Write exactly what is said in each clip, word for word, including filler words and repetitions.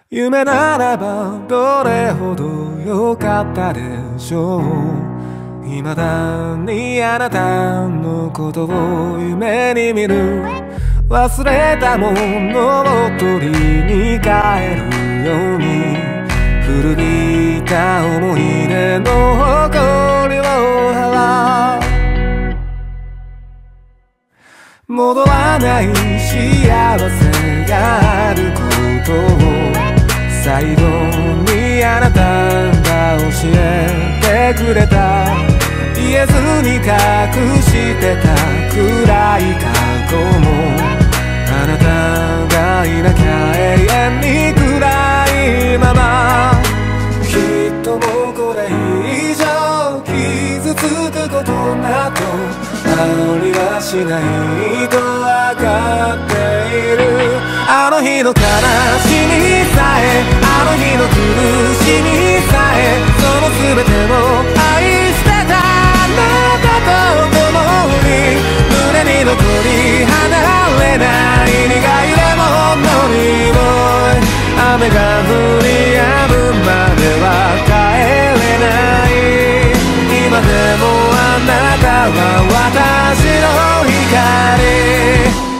夢ならばどれほど良かったでしょう。未だにあなたのことを夢に見る。忘れたものを取りに帰るように、古びた思い出の誇りを払う。戻らない幸せがあることを最後にあなたが教えてくれた。言えずに隠してた暗い過去も、あなたがいなきゃ永遠に暗いまま。きっともうこれ以上傷つくことなどありはしないとわかっている。あの日の悲しみさえ、あの日の苦しみさえ、その全てを愛してたあなたと共に、胸に残り離れない苦いレモンの匂い。雨が降り止むまでは帰れない。今でもあなたは私の光。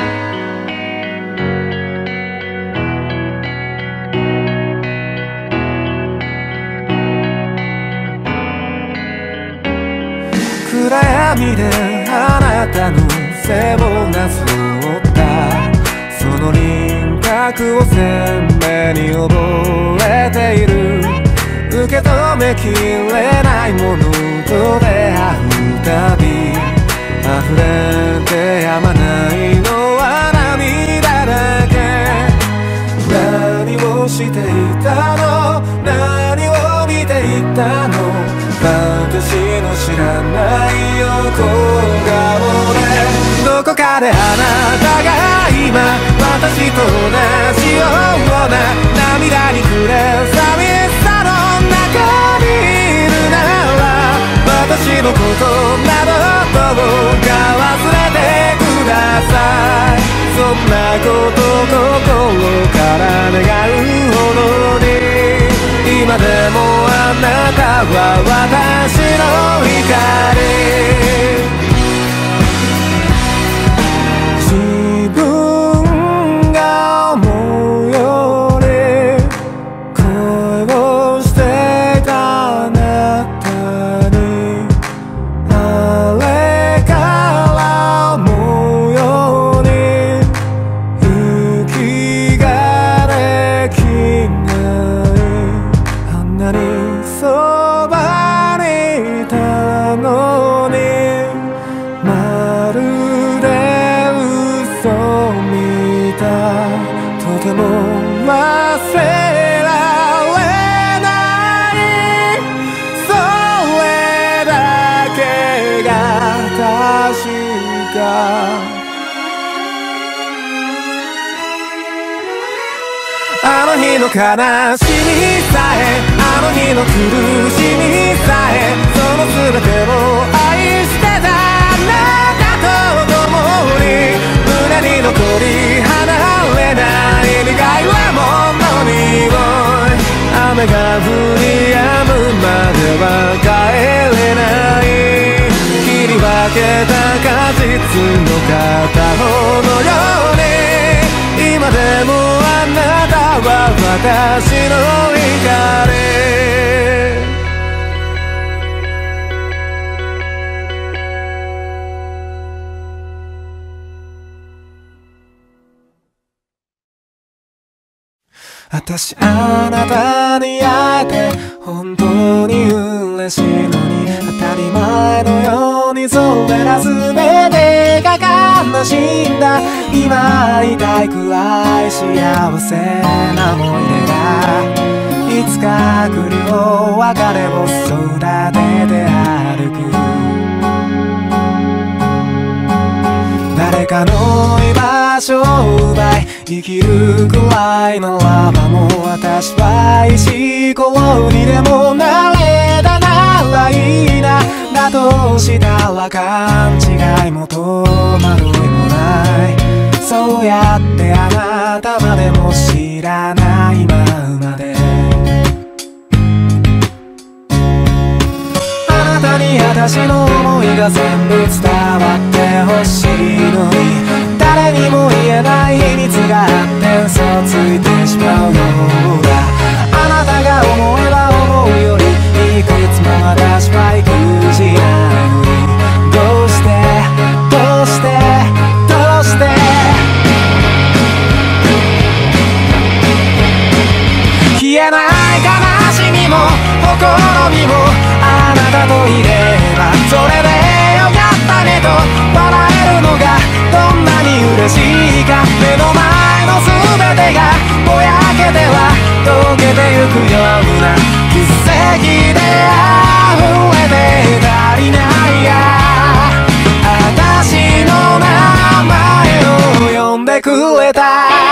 暗闇であなたの背をなぞったその輪郭を鮮明に覚えている。受け止めきれないものと出会うたび、溢れてやまないのは涙だけ。何をしていたの、何を見ていたの、私の知らない横顔で。どこかであなたが今私と同じような涙に暮れ寂しさの中にいるなら、私のことなどどうか忘れてください。そんなこと心から願うほどに、今でもあなたは私の光。自分が思うより恋をしていたあなたに、あれから思うように息ができない。あんなにそばにいたのに、まるで嘘みたい。とても忘れられない、それだけが確か。あの日の悲しみさえ、あの日の苦しみさえ、その全てを愛してたあなたと共に、胸に残り離れない苦いレモンの匂い。雨が降り止むまでは帰れない。切り分けた果実の片方のように、今でもあなたは私の光。私あなたに会えて本当に嬉しいのに、当たり前のようにそれら全てが悲しいんだ。今会いたいくらい幸せな思い出が、いつか来るよ別れを育てて歩く。誰かの居場所を奪い生きるくらいならば、もう私は石ころにでもなれたならいいな。だとしたら勘違いも戸惑いもない。そうやってあなたまでも知らないま私の想いが全部伝わってほしいのに、誰にも言えない秘密があって嘘ついてしまうようだ。あなたが思えば思うよりいくつも私は育児なのに、どうしてどうしてどうして消えない悲しみもほころびもあなたといればそれでよかったねと笑えるのがどんなに嬉しいか。目の前の全てがぼやけては溶けてゆくような奇跡で溢れて足りないや。私の名前を呼んでくれた。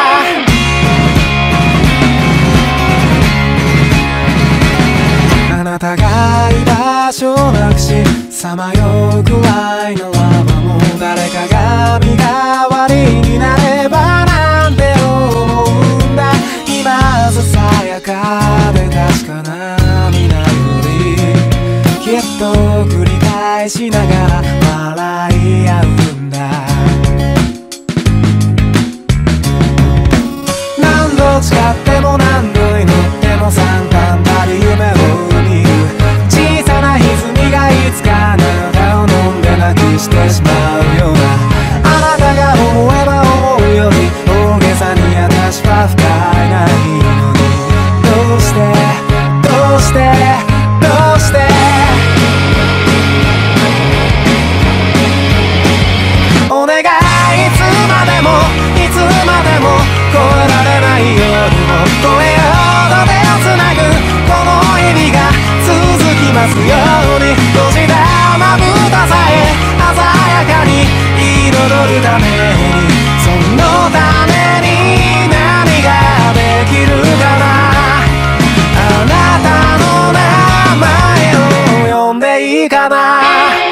あなたが居場所をなくしさまようくらいのままも誰かが身代わりになればなんて思うんだ。今ささやかで確かな皆よりきっと繰り返しながら笑い合うんだ。何度誓っても何度祈っても三段張り夢を見る小さな歪みがいつかあなたを飲んでなくしてしまうような。あなたが思えば思うより大げさに私は不快ないのに、どうしてどうしてどうしてお願いいつまでもいつまでも越えられない夜も越えようと手をつなぐこの日々が続きますように。閉じたまぶたさえ鮮やかに彩るために、そのために何ができるかな。あなたの名前を呼んでいいかな。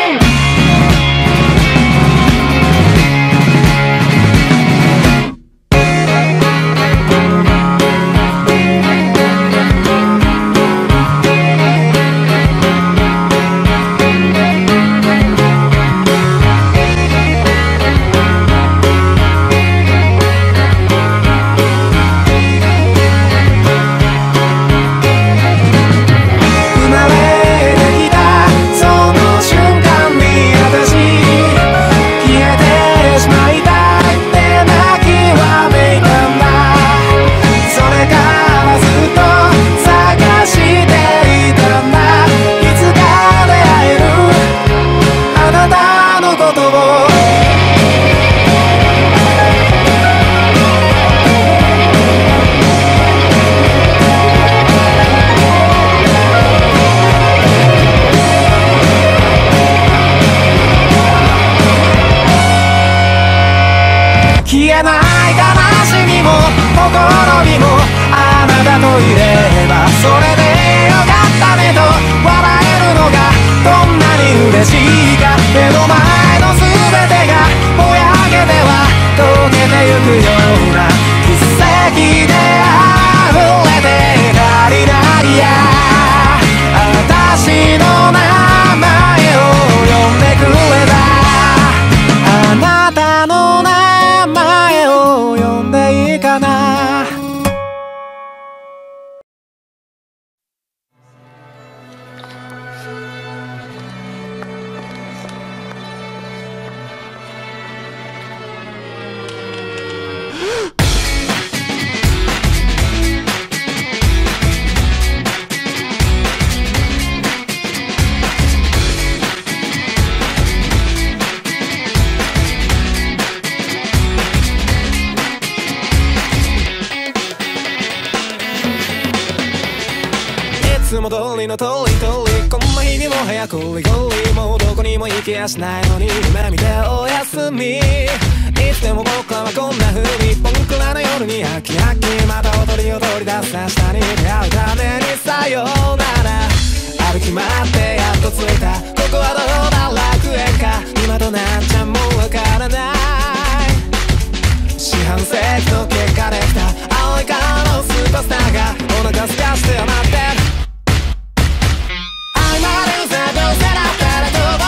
いつも通りの通り通りこんな日にも早くゴリゴリもうどこにも行きやしないのに夢見ておやすみ。いつでも僕らはこんな風に僕らの夜に飽き飽きまた踊り踊り出す明日に出会うためにさようなら歩き回ってやっと着いたここはどうだ楽園か今となっちゃもうわからない四半世紀の結果できた青い顔のスーパースターがお腹すかして待ってるI'm a loser どうせだったら飛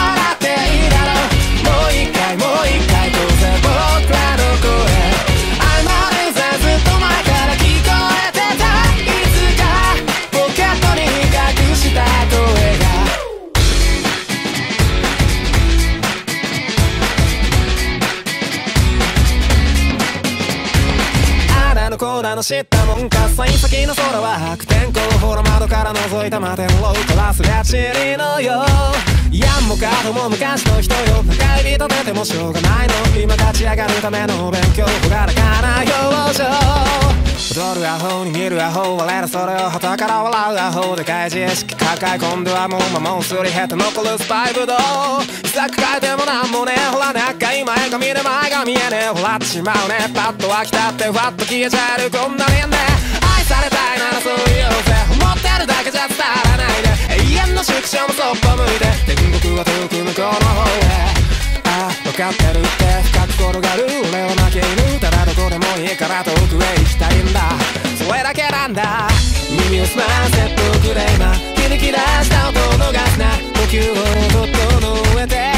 こだの知ったもんか。幸先の空は悪天候、ほら窓から覗いた摩天楼からすりゃちりのよ。やんもかとも昔の人よ。高いビート出てもしょうがないの。今立ち上がるための勉強、ほがらかな表情。踊るアホに見るアホ、我らそれを旗から笑うアホ。でかい自意識抱え込んではもう魔物すり減って残るスパイブドウ。さく変えてもなんもねえ、ほら仲いい前髪で前が見えねえ。ほらっちまうね、パッと飽きたってふわっと消えちゃえるこんなにね。愛されたいならそう言おうぜ、思ってるだけじゃ伝わらないで。永遠の縮小もそっぽ向いて、天国は遠く向こうの方へ。ああ分かってるって深く転がる俺は負け犬。ただどこでもいいから遠くへ行きたいんだ、それだけなんだ。耳を澄ませとくれ今響き出した音を逃すな。呼吸を整えて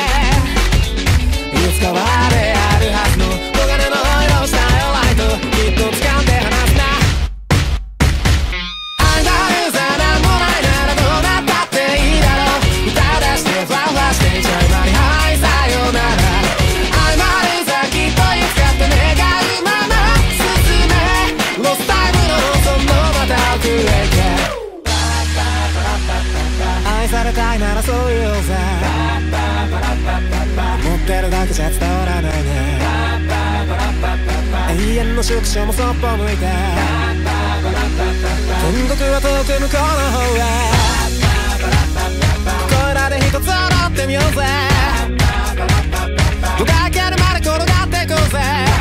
いつかはであるはずの黄金の色したよライト、きっと掴んで離すな。あんたルーザーなんもないならどうなったっていいだろう。歌を出してファンファしていちゃいまりはいさよなら。I'm a loserきっといつかって願うまま進め。ロスタイムのそのまた奥へ行け。愛されたいならそう言おうぜ、持ってるだけじゃ伝わらないね。永遠の縮小もそっぽ向いて、天国は遠く向こうの方へ。ここいらで一つ踊ってみようぜ、動けるまで転がっていこうぜ。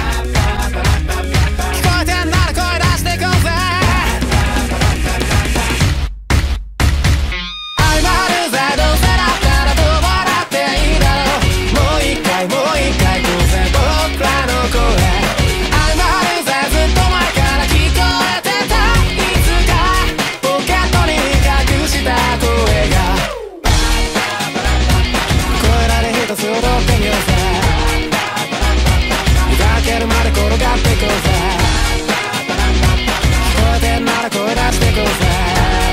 聞こえてんなら声出していこうぜ。I'm a loser どうせだったらどう笑っていいだろう。もう一回もう一回こうぜ僕らの声。I'm a loser ずっと前から聞こえてた。いつかポケットに隠した声が、ここいらで一つ踊ってみようぜ、描けるまで転がっていこうぜ。聞こえてんなら声出していこうぜ。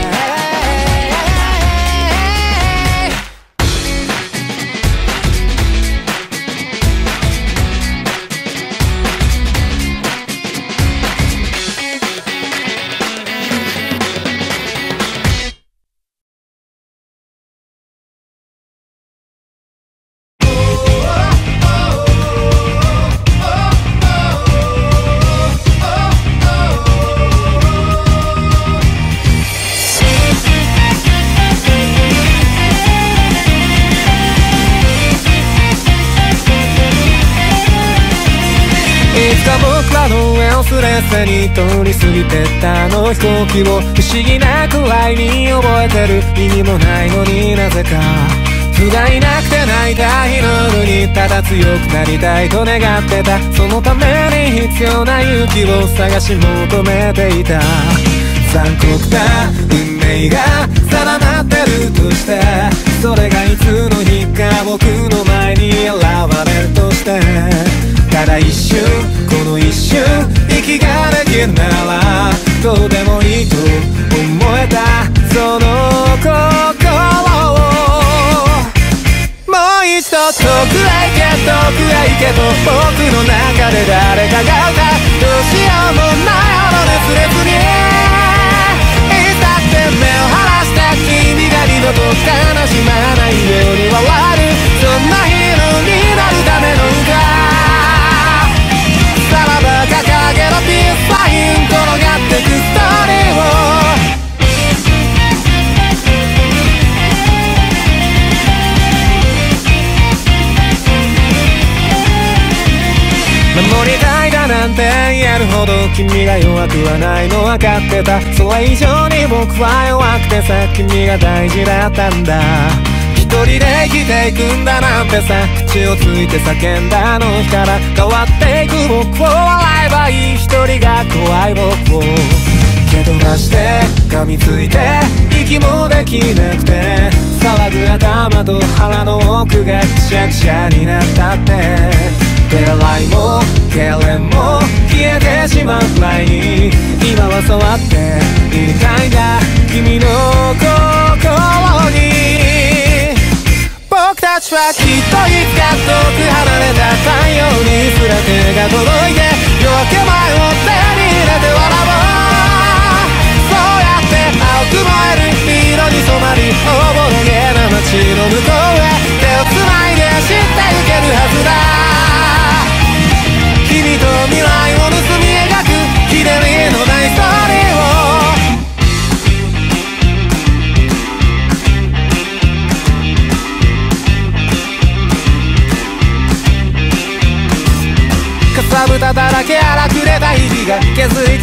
僕らの上をすれすれに通り過ぎてったあの飛行機を不思議なくらいに覚えてる。意味もないのになぜか不甲斐なくて泣いた日の夜にただ強くなりたいと願ってた。そのために必要な勇気を探し求めていた。残酷な運命が定まってるとして、それがいつの日か僕の前に現れるとして、ただ一瞬この一瞬息ができるならどうでもいいと思えたその心を、もう一度遠くへ行け遠くへ行けと僕の中で誰かが歌う。どうしようもないほど熱烈にいつだって目を晴らした君が二度と悲しまないように笑える、そんなヒーローになるための歌。さらば掲げろピースサイン転がってくストーリーを。守りたいだなんて言えるほど君が弱くはないの分かってた。それ以上に僕は弱くてさ、君が大事だったんだ。一人で生きていくんだなんてさ、口をついて叫んだあの日から変わっていく僕を笑えばいい。一人が怖い僕を蹴飛ばして噛みついて息もできなくて、騒ぐ頭と腹の奥がくしゃくしゃになったって、手洗いも痙攣も消えてしまうくらいに今は触っていたいんだ君の心に。僕たちはきっといつか遠く離れた太陽にすら手が届いて夜明け前を手に入れ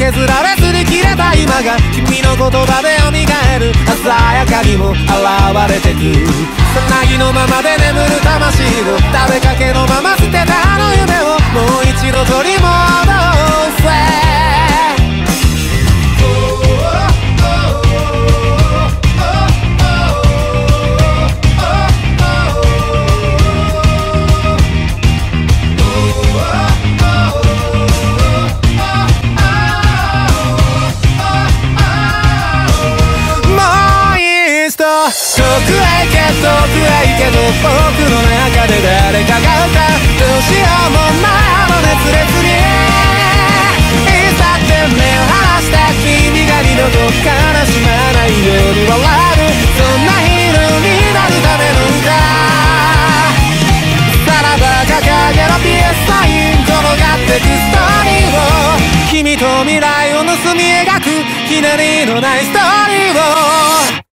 削られすり切れた今が君の言葉で蘇る鮮やかにも現れてくさなぎのままで眠る魂を食べかけのまま捨てたあの夢をもう一度取り戻せ遠くへ行け遠くへ行けと僕の中で誰かが歌うどうしようもないあの熱烈にいざって目を離した君が二度と悲しまないように笑うそんなヒーローになるための歌さらば掲げろピアスサイン転がってくストーリーを君と未来を盗み描くひねりのないストーリーを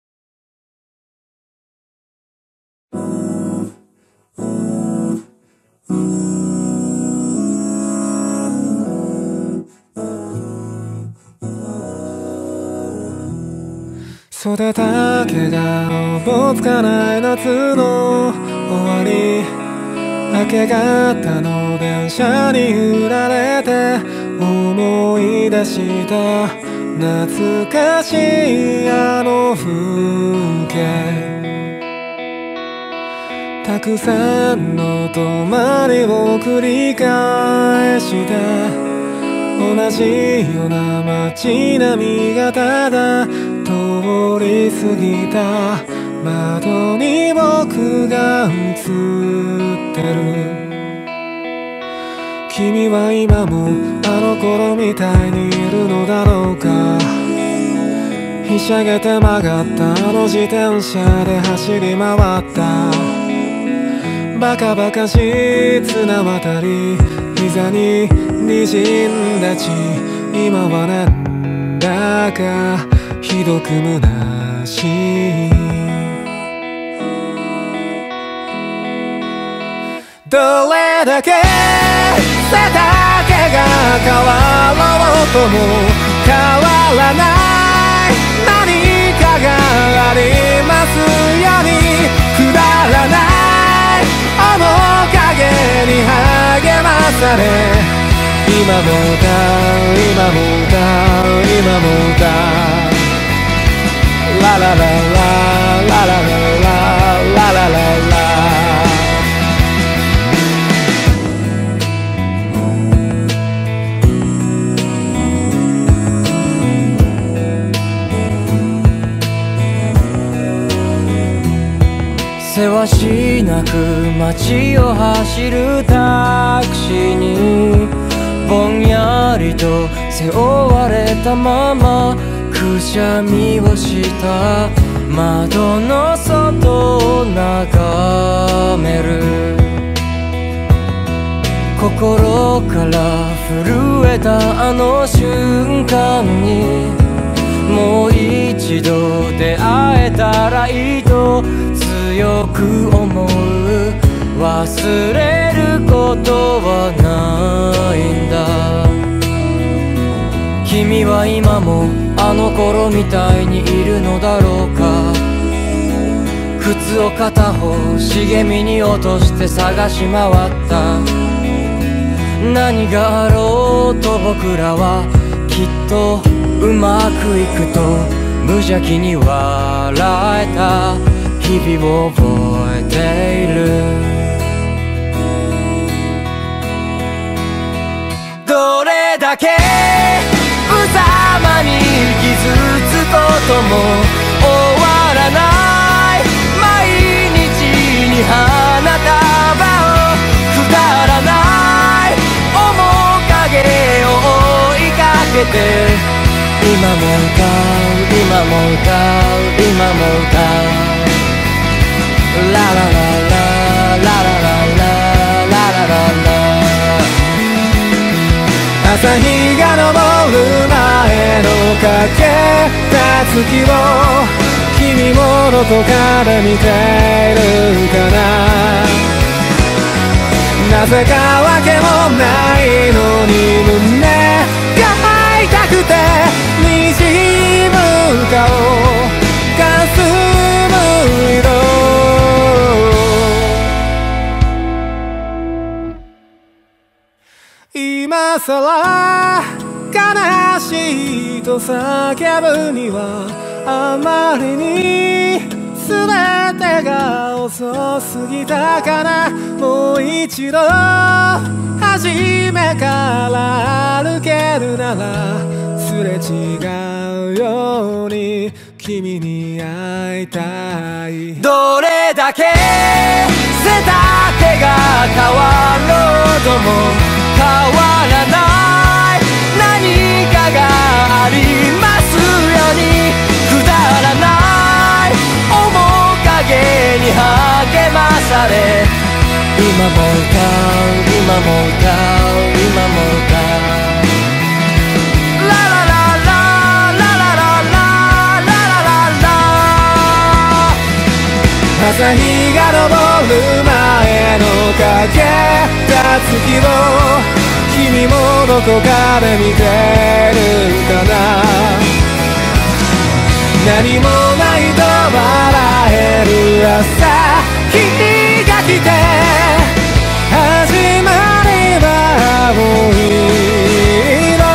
袖だけがおぼつかない夏の終わり明け方の電車に揺られて思い出した懐かしいあの風景たくさんの泊まりを繰り返した同じような街並みがただ通り過ぎた窓に僕が映ってる君は今もあの頃みたいにいるのだろうかひしゃげて曲がったあの自転車で走り回ったバカバカしい綱渡り膝に滲んだ血今はなんだかひどく虚しいどれだけ背丈が変わろうとも変わらない何かがありますようにくだらない面影に励まされ今も歌う今も歌う今も歌うララララララララララララせわしなく街を走るタクシーにぼんやりと背負われたままくしゃみをした窓の外を眺める心から震えたあの瞬間にもう一度出会えたらいいと強く思う忘れることはないんだ君は今もあの頃みたいにいるのだろうか靴を片方茂みに落として探し回った何があろうと僕らはきっとうまくいくと無邪気に笑えた日々を覚えているどれだけ無様に傷つくことも終わらない毎日に花束をくだらない面影を追いかけて今も歌う今も歌う今も歌うラララララララララララ朝日が昇る前のかけた月を君もどこかで見ているかななぜかわけもないのに胸が開いたさら悲しいと叫ぶにはあまりに全てが遅すぎたかな。もう一度初めから歩けるならすれ違うように君に会いたい。どれだけ背丈が変わろうとも変わらない何かがありますように、くだらない面影に励まされ今も歌う今も歌う今も歌うラララララララララララ朝日が昇る前のかけた月を君もどこかで見てるかな。何もないと笑える朝君が来て始まりは青い色。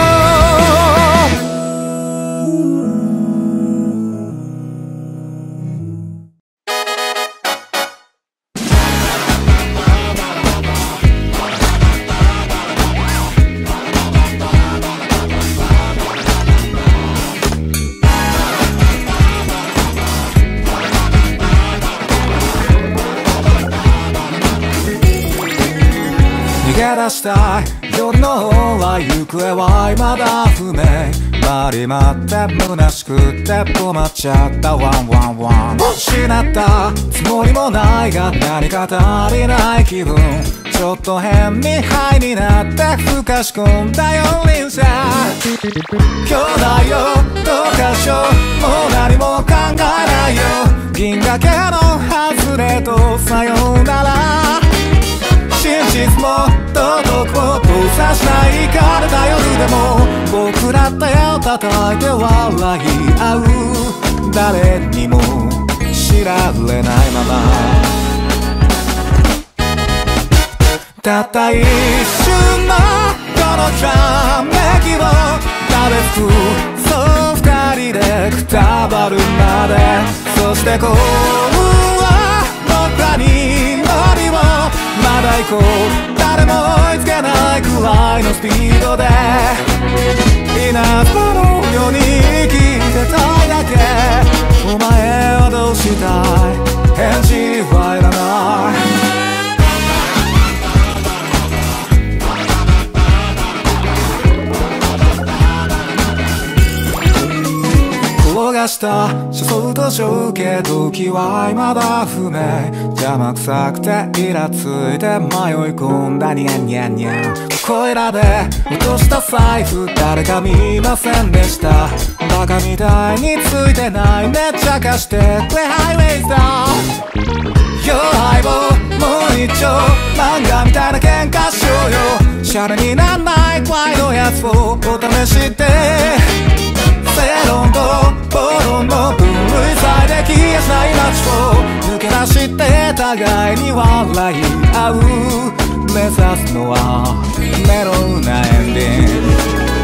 逃げ出したい夜の方は行方は未だ不明。回り回って虚しくて止まっちゃったワンワンワン。失ったつもりもないが何か足りない気分。ちょっと変にハイになってふかし込んだ四輪車。兄弟よどうかしようもう何も考えないよ。銀河系の外れとさようなら。真実も道徳も通さしないかれた夜でも僕ら手を叩いて笑い合う。誰にも知られないままたった一瞬のこのひらめきを食べつくそう二人でくたばるまで。そして幸運は僕らに乗りをまだ行こう誰も追いつけないくらいのスピードで稲妻のように生きてたいだけ。お前はどうしたい返事はいらない。転がした車窓と情景時は未だ不明。邪魔くさくてイラついて迷い込んだニャンニャンニャン。ここいらで落とした財布誰か見ませんでした。バカみたいについてないねっちゃかしてくれハイウェイズだ。弱いをもう一丁漫画みたいな喧嘩しようよ。シャレになんない怖いのやつをお試しで正論と暴論の分類されて消えしない街を抜け出して互いに笑い合う。目指すのはメロウなエンディング。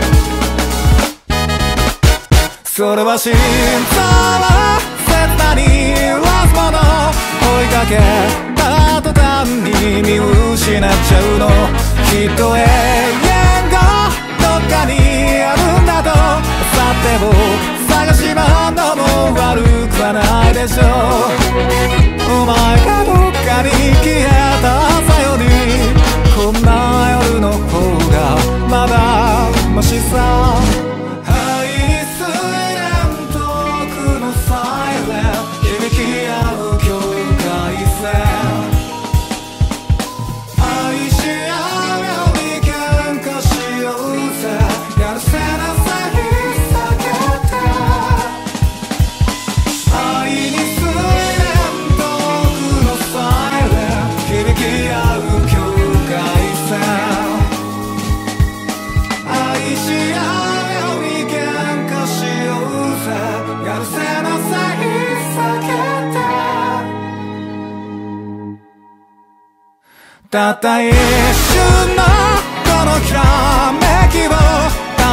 それは心臓を切なに揺らすもの。追いかけた途端に見失っちゃうの。きっと永遠がどっかにあるんだとさてを探し回んのも悪くはないでしょう。お前がどっかに消えた朝よりこんな夜の方がまだマシさ。愛に睡蓮遠くのサイレン響き合う境界線。愛し合うように喧嘩しようぜ。やるせなさ引っ避けて愛に睡蓮遠くのサイレン響き合う境界線。愛し合うように喧嘩しようぜ。やるせなさ引っ避けてたった一瞬のこのひらめ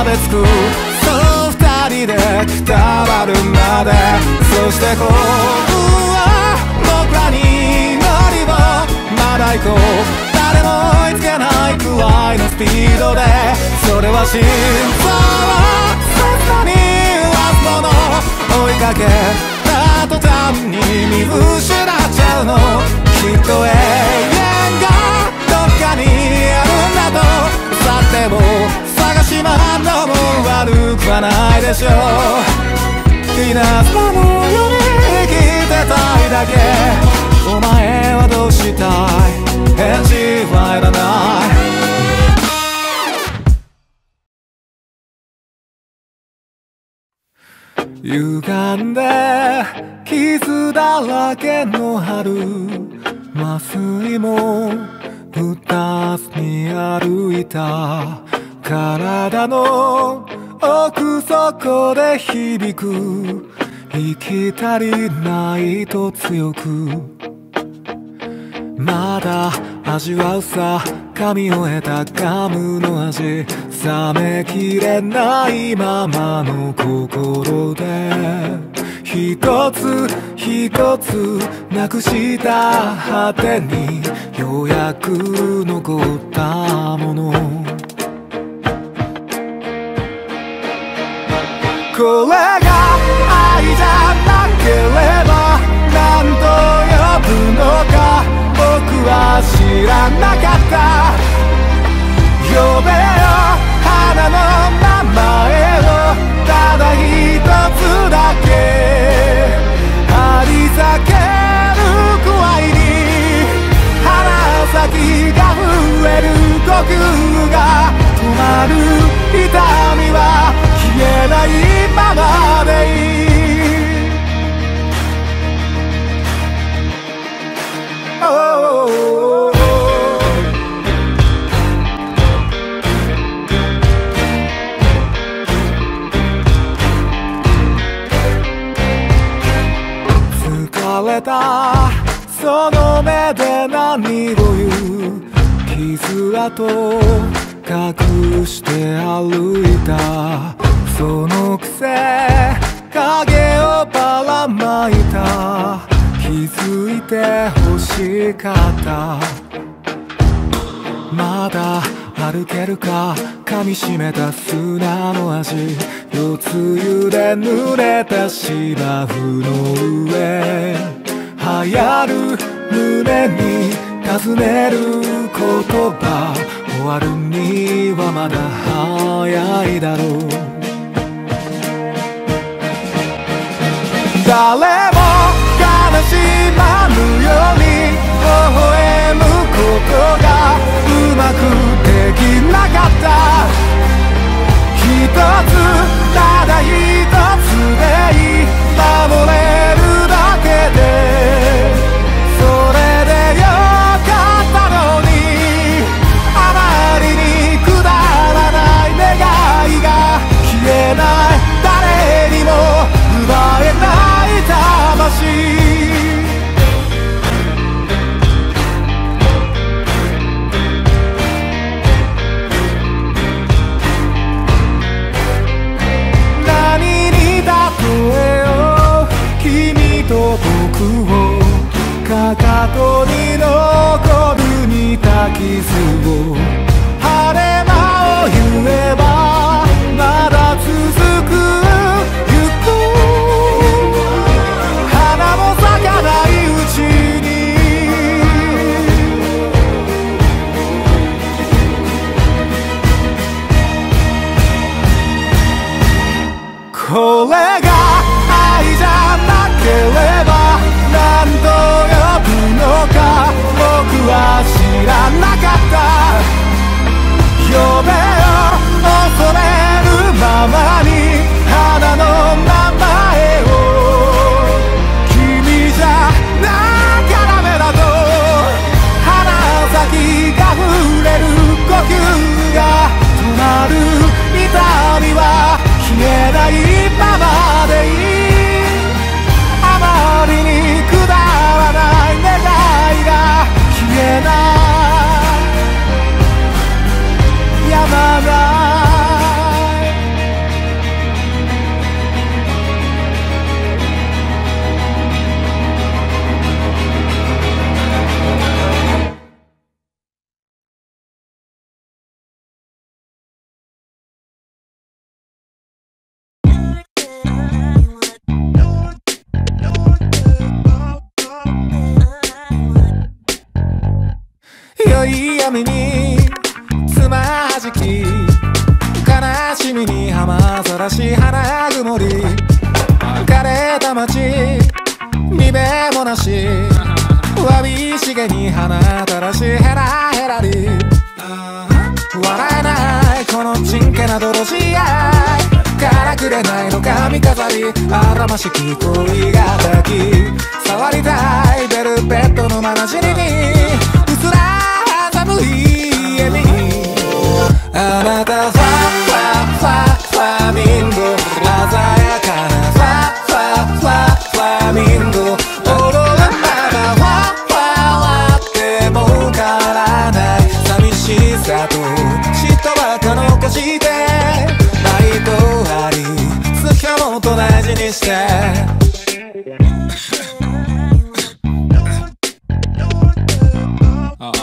べつくそう二人でくたばるまで。そして幸運は僕らに乗りをまだ行こう。誰も追いつけないくらいのスピードで。それは心臓を切なにラストの追いかけた途端に見失っちゃうの。きっと永遠がどっかにあるんだと。さても探し回るのも悪くはないでしょう。稲妻のように生きてたいだけ。お前はどうしたい？返事はいらない。歪んで傷だらけの春、麻酔も打たずに歩いた。体の奥底で響く生き足りないと強く。まだ味わうさ噛み終えたガムの味。冷めきれないままの心で一つ一つなくした果てにようやく残ったもの。これが愛じゃなければ何と呼ぶのか僕は知らなかった。呼べよ花の名前をただ一つだけ。張り裂けるくらいに鼻先が増える呼吸が止まる。痛みは消えないままでいい。疲れたその目で何を言う。傷跡隠して歩いた。そのくせ影をばらまいた。気づいて欲しかった。まだ歩けるか噛みしめた砂の味。夜露で濡れた芝生の上。流行る胸に尋ねる言葉。終わるにはまだ早いだろう。誰も悲しまぬように微笑むことがうまくできなかった。一つただ一つでいい守れるだけでそれでよかったのに。あまりにくだらない願いが消えない。誰にも奪えない魂。何に例えよう君と僕を。かかとに残る似た傷を。晴れ間を言えばまだ続く行く。花も咲かないうちに。これが愛じゃなければ何と呼ぶのか僕は知らなかった。呼べよ恐れるままに花の名前を。君じゃなきゃダメだと。鼻先が触れる呼吸が止まる。痛みは消えないままでいい。あまりにくだらない願いが消えない。山黒い闇につまはじき、悲しみに浜ざらし花曇り、枯れた街にべもなし、わびしげに花たらしヘラヘラり、笑えないこのちんけな泥仕合、からくれないの髪飾り、あらましき恋が抱き、触りたいベルベットのまなじりに、うつら寒い笑みに、あなたファファファファミンゴ、鮮やかなファファファファミンゴ、踊るままファファはっても変わらない、寂しさと嫉妬ばっか残して愛とあり好きはもっと大事にして、ああ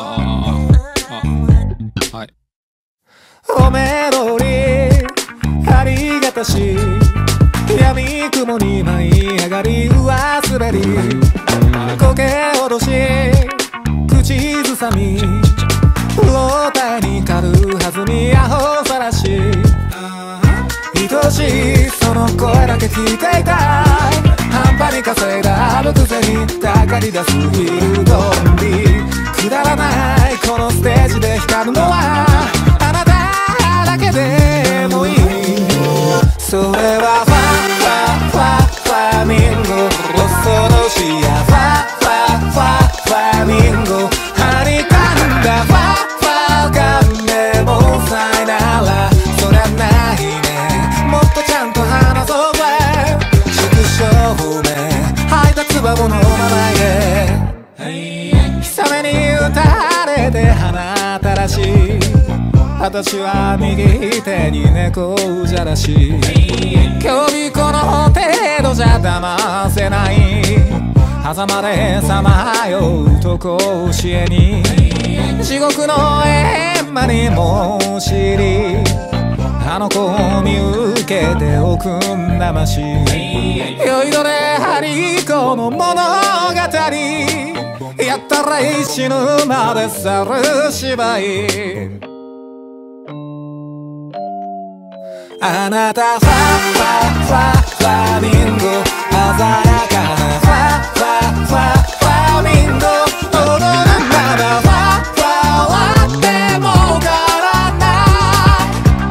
あはい、おめどりありがたし、闇雲に舞い上がり上滑り、苔おどし口ずさみ、老体に軽はずみアホさらし、愛しいその声だけ聞いていたい、半端に稼いだあるくせにたかり出すヒルドンビ、くだらないこのステージで光るのはあなただけでもいい、それはファファファファミンゴ、恐ろしやファファファファミンゴ、はにかんだファファが目もさえならそりゃないね、もっとちゃんと話そうぜ、縮小目配達はものまないで、久めに打たれて鼻たらし、私は右手に猫じゃらし、今日この程度じゃ騙せない、狭間でさまようと甲子園に、地獄の閻魔にも知り、あの子を見受けておくんなまし、酔いどれハリコの物語、やったら死ぬまで猿芝居、あなたファファファファミンゴ、鮮やかなファファファファミンゴ、踊るならファファはっても変わらない、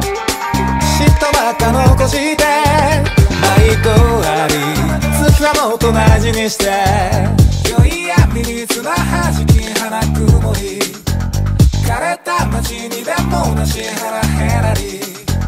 嫉妬ばっか残して愛とあり好きはもっと大事にして、良い闇につまはじき花曇り、枯れた街にでもなしヘラヘラり、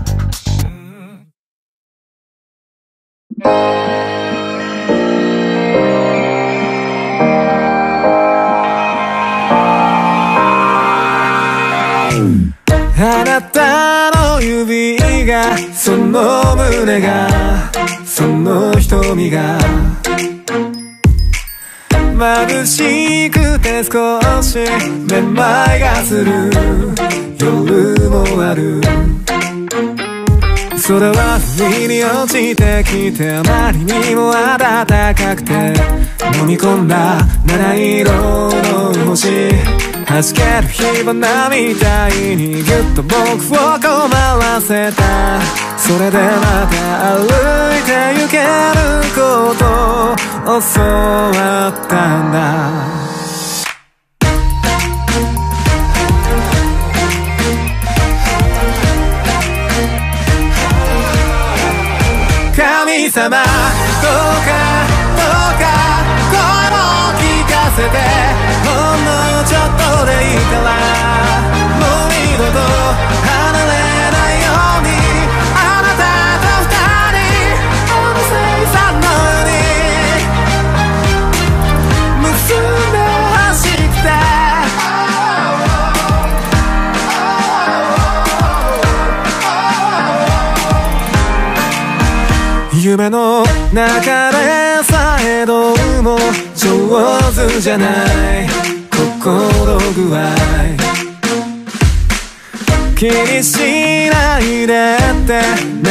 あなたの指がその胸がその瞳が眩しくて少しめまいがする夜もある、空は不意に落ちてきてあまりにも暖かくて飲み込んだ七色の星、弾ける火花みたいにぎゅっと僕を困らせた、それでまた歩いて行けることを教わったんだ、神様どうかどうか声を聞かせて、ほんのちょっとでいいからもう二度と離れないように、あなたと二人あの星座のように結んで走って夢の中でさえどうも上手じゃない心具合、気にしないでって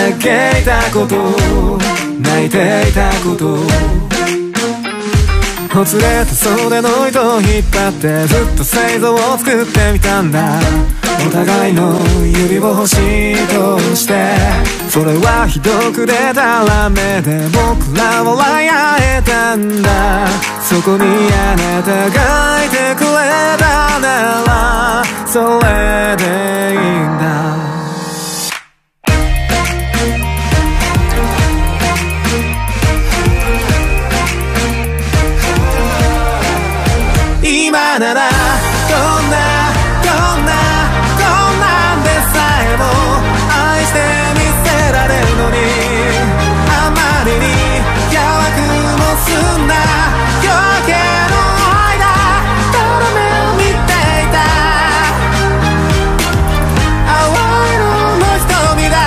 嘆いたこと泣いていたこと、 ほつれた袖の糸を引っ張ってずっと星座を作ってみたんだ。お互いの指を星として、それはひどくでたらめで僕ら笑い合えたんだ。そこにあなたがいてくれたならそれでいいんだ。今ならこんなこんなこんなんでさえも愛してみせられるのに、あまりに邪悪もすんな夜明けの間ただ目を見ていた淡い色の瞳だ。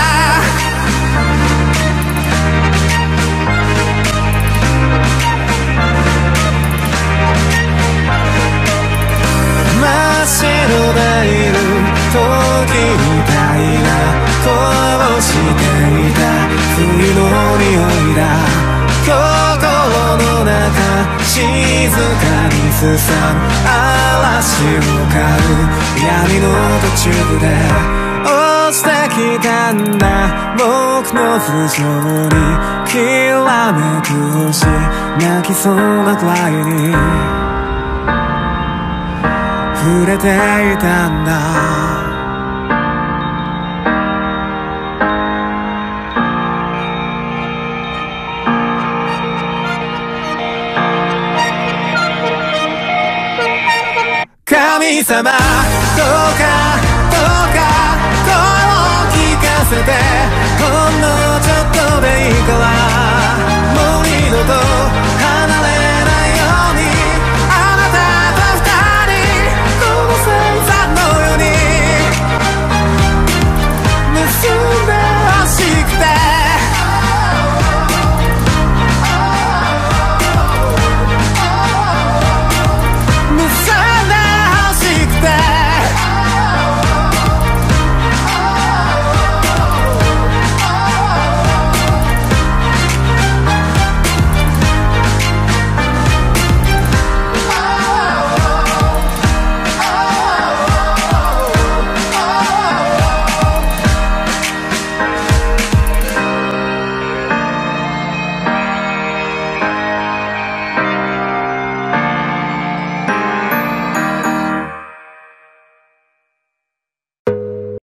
真っ白でいる時みたいな声をしていた冬の匂いだ。心の中静かにすさむ嵐を狩る闇の途中で落ちてきたんだ。僕の頭上にきらめく星泣きそうなくらいに触れていたんだ。神様どうかどうか声を聞かせて